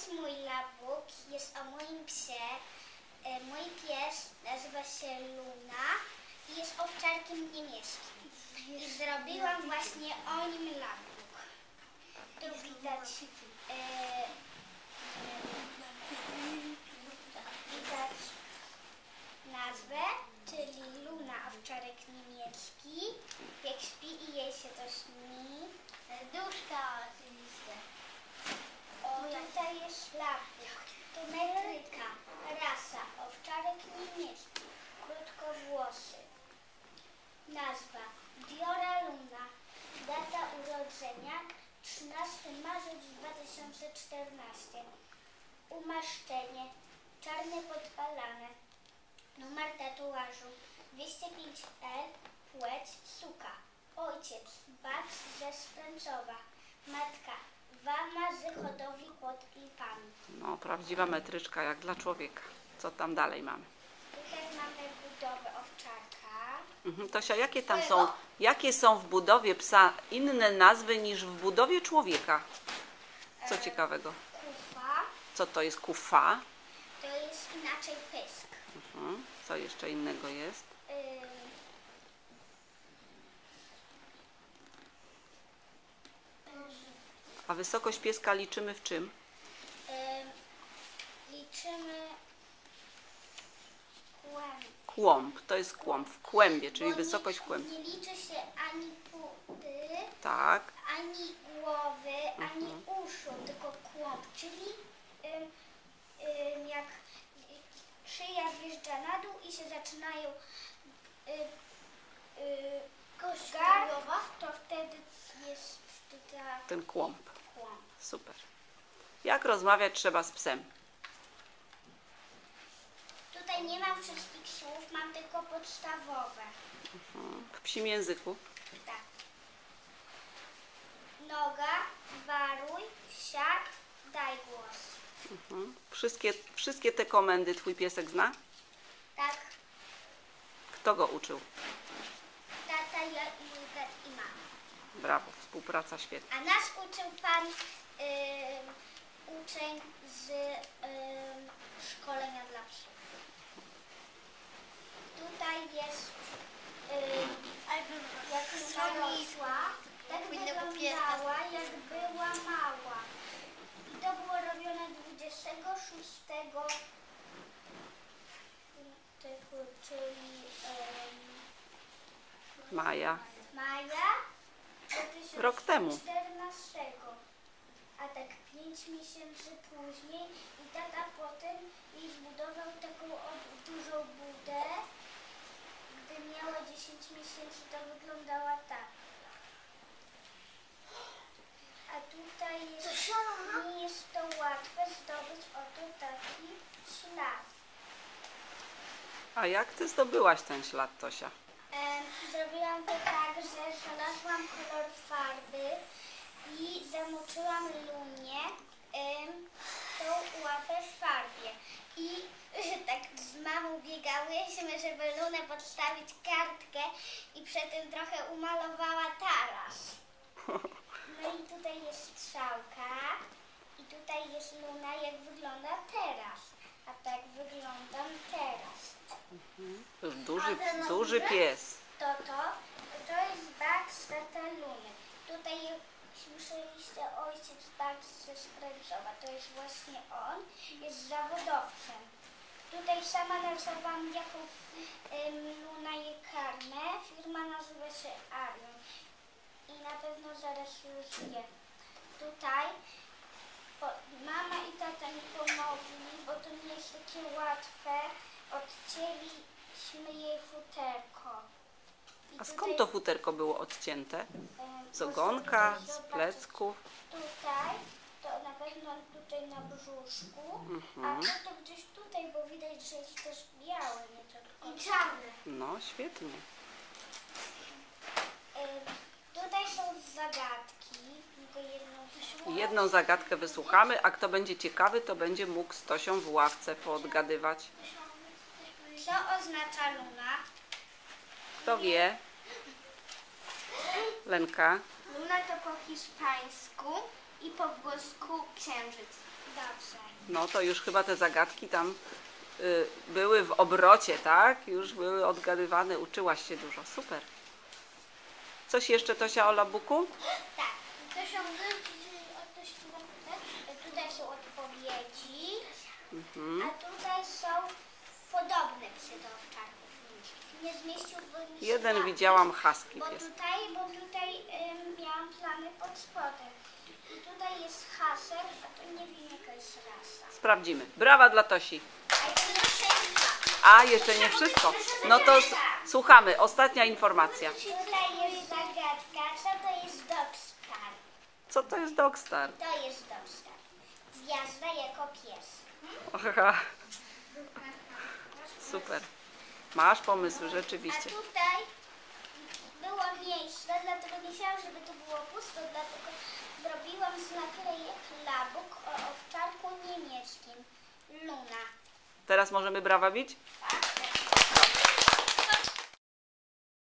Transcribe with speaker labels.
Speaker 1: jest mój labuk, jest o moim psie. Mój pies nazywa się Luna i jest owczarkiem niemieckim. I zrobiłam właśnie o nim labuk. Tu widać, widać nazwę, czyli Luna, owczarek niemiecki. Jak śpi i jej się to śni. Duszka oczywiście. O, tutaj jest labuk. Tu metryka, rasa, owczarek niemiecki, krótkowłosy. Nazwa Diora Luna. Data urodzenia 13 marzec 2014. Umaszczenie czarne podpalane. Numer tatuażu 205L. Płeć suka. Ojciec Bac ze Stęcowa. Matka Wama z hodowli pod Lipami.
Speaker 2: No, prawdziwa metryczka, jak dla człowieka. Co tam dalej mamy?
Speaker 1: Tutaj mamy budowę owczarka.
Speaker 2: Tosia, jakie są w budowie psa inne nazwy niż w budowie człowieka? Co ciekawego?
Speaker 1: Kufa.
Speaker 2: Co to jest kufa?
Speaker 1: To jest inaczej pysk.
Speaker 2: Co jeszcze innego jest? A wysokość pieska liczymy w czym?
Speaker 1: Liczymy kłęb.
Speaker 2: Kłąb, to jest kłąb, w kłębie, czyli
Speaker 1: Bo
Speaker 2: wysokość kłębu.
Speaker 1: Nie liczy się ani pudy,
Speaker 2: Tak.
Speaker 1: ani głowy, ani uszu, tylko kłąb, czyli jak szyja zjeżdża na dół i się zaczynają gardła, to wtedy jest tutaj
Speaker 2: Ten kłąb.
Speaker 1: kłąb.
Speaker 2: Super. Jak rozmawiać trzeba z psem?
Speaker 1: Tutaj nie mam wszystkich słów, mam tylko podstawowe.
Speaker 2: W psim języku?
Speaker 1: Tak. Noga, waruj, siad, daj głos.
Speaker 2: Wszystkie te komendy twój piesek zna?
Speaker 1: Tak,
Speaker 2: Kto go uczył?
Speaker 1: tata, ja i Julka i mama.
Speaker 2: Brawo, współpraca świetna.
Speaker 1: A nas uczył pan uczeń z szkolenia dla psów. Tutaj jest jak Luna rosła, tak wyglądała jak była mała. I to było robione 26 czyli
Speaker 2: Maja.
Speaker 1: maja
Speaker 2: Rok temu.
Speaker 1: 2014. A tak 5 miesięcy później i tata potem jej zbudował taką dużą budę. Gdy miała 10 miesięcy, to wyglądała tak. A tutaj jest, nie jest to łatwe zdobyć oto taki ślad.
Speaker 2: A jak ty zdobyłaś ten ślad, Tosia?
Speaker 1: Zrobiłam to tak, że znalazłam kolor farby i zamoczyłam Lunie tą łapę w farbie. I tak z mamą biegałyśmy, żeby Lunę podstawić kartkę i przy tym trochę umalowała taras. No i tutaj jest strzałka i tutaj jest Luna, jak wygląda teraz. A tak wyglądam teraz.
Speaker 2: To już duży pies.
Speaker 1: To jest Bax tata Luny. Tutaj słyszeliście ojciec Bax ze Stręcowa. To jest właśnie on. Jest zawodowcem. Tutaj sama narysowałam jaką Luna je karmę. Firma nazywa się Arion. I na pewno zaraz już je. Tutaj mama i tata mi pomogli, bo to nie jest takie łatwe. Odcięliśmy jej futerko.
Speaker 2: A skąd to futerko było odcięte? Z ogonka, z plecków?
Speaker 1: Tutaj, to na pewno tutaj na brzuszku, a to gdzieś tutaj, bo widać, że jest też białe, nie tylko i czarne.
Speaker 2: No, świetnie.
Speaker 1: Tutaj są zagadki, tylko jedną
Speaker 2: Jedną zagadkę wysłuchamy, a kto będzie ciekawy, to będzie mógł z Tosią w ławce poodgadywać.
Speaker 1: Co oznacza Luna?
Speaker 2: Kto wie? Lenka?
Speaker 1: Luna to po hiszpańsku i po włosku księżyc. Dobrze.
Speaker 2: No to już chyba te zagadki tam były w obrocie, tak? Już były odgadywane, uczyłaś się dużo. Super. Coś jeszcze, Tosia, o labuku?
Speaker 1: Tak, to są tutaj są odpowiedzi, a tutaj są podobne psy do owczarków. Nie zmieściłby mi się
Speaker 2: Jeden
Speaker 1: tak,
Speaker 2: widziałam, husky
Speaker 1: bo
Speaker 2: pies.
Speaker 1: tutaj miałam plamy pod spodem. I tutaj jest hasek, a tu nie wiem jaka jest rasa.
Speaker 2: Sprawdzimy. Brawa dla Tosi.
Speaker 1: A jeszcze nie wszystko.
Speaker 2: A, jeszcze nie wszystko. No to słuchamy. Ostatnia informacja.
Speaker 1: Tutaj jest zagadka, co to jest Dogstar?
Speaker 2: Co to jest Dogstar?
Speaker 1: To jest Dogstar. Gwiazda jako pies.
Speaker 2: Aha, super. Masz pomysły,
Speaker 1: A
Speaker 2: rzeczywiście.
Speaker 1: tutaj było miejsce, dlatego nie chciałam, żeby tu było pusto, dlatego zrobiłam z naklejek labuk o owczarku niemieckim. Luna.
Speaker 2: Teraz możemy brawa bić?
Speaker 1: Tak?